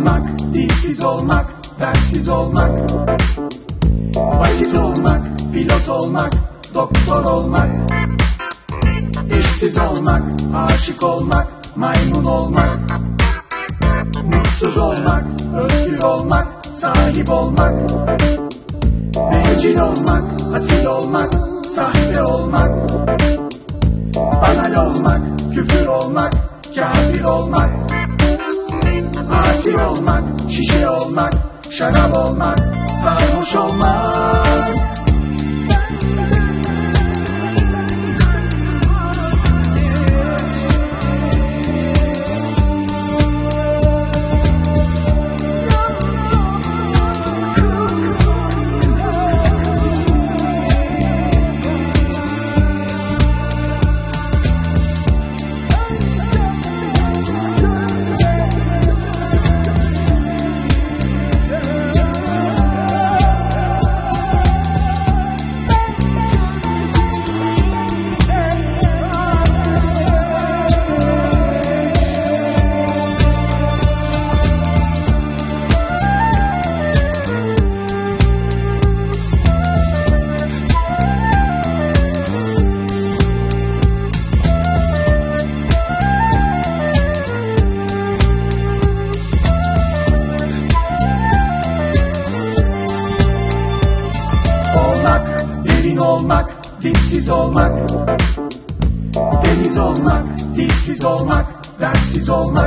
olmak, dilsiz olmak, bensiz olmak. Basit olmak, pilot olmak, doktor olmak. İşsiz olmak, aşık olmak, maymun olmak. Mutsuz olmak, özgür olmak, sahip olmak. Bencil olmak, asil olmak, sahte olmak. Banal olmak, küfür olmak, kafir olmak. Asi olmak, şişe olmak, şarap olmak, sarhoş olmak. Olmak, dipsiz olmak. Deniz olmak, dilsiz olmak, bensiz olmak.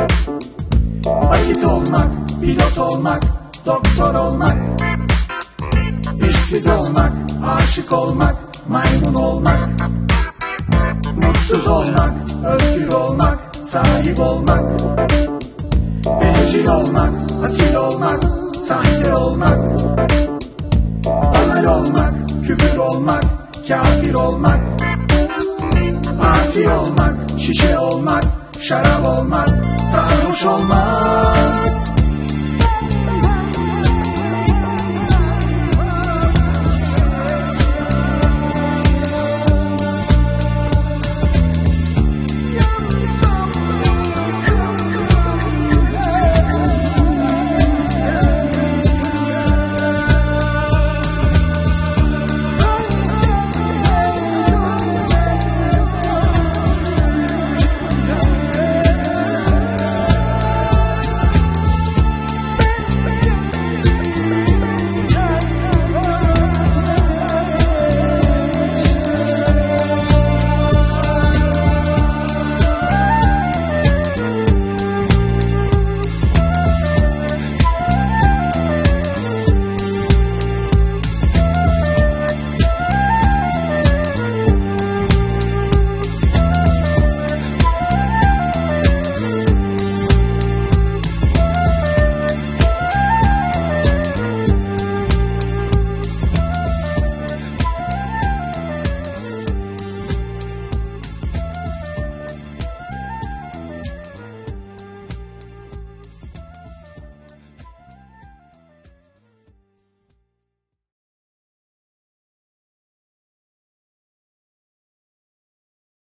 Basit olmak, pilot olmak, doktor olmak. İşsiz olmak, aşık olmak, maymun olmak. Mutsuz olmak, özgür olmak, sahip olmak. Bencil olmak, asil olmak, sahte olmak. Banal olmak, küfür olmak, kafir olmak. Asi olmak, şişe olmak, şarap olmak, sarhoş olmak.